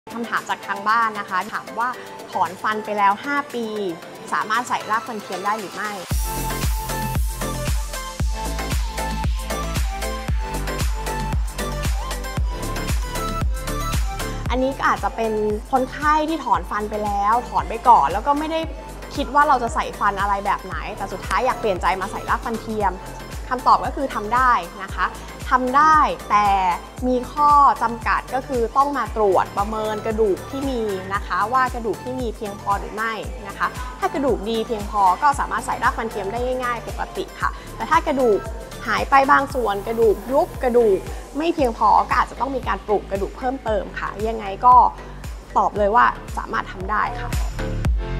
คำถามจากทางบ้านนะคะถามว่าถอนฟันไปแล้ว5 ปีสามารถใส่รากฟันเทียมได้หรือไม่อันนี้ก็อาจจะเป็นคนไข้ที่ถอนฟันไปแล้วถอนไปก่อนแล้วก็ไม่ได้คิดว่าเราจะใส่ฟันอะไรแบบไหนแต่สุดท้ายอยากเปลี่ยนใจมาใส่รากฟันเทียมคำตอบก็คือทำได้นะคะทำได้แต่มีข้อจำกัดก็คือต้องมาตรวจประเมินกระดูกที่มีนะคะว่ากระดูกที่มีเพียงพอหรือไม่นะคะถ้ากระดูกดีเพียงพอก็สามารถใส่รากฟันเทียมได้ง่ายๆปกติค่ะแต่ถ้ากระดูกหายไปบางส่วนกระดูกยุบกระดูกไม่เพียงพอก็อาจจะต้องมีการปลูกกระดูกเพิ่มเติมค่ะยังไงก็ตอบเลยว่าสามารถทำได้ค่ะ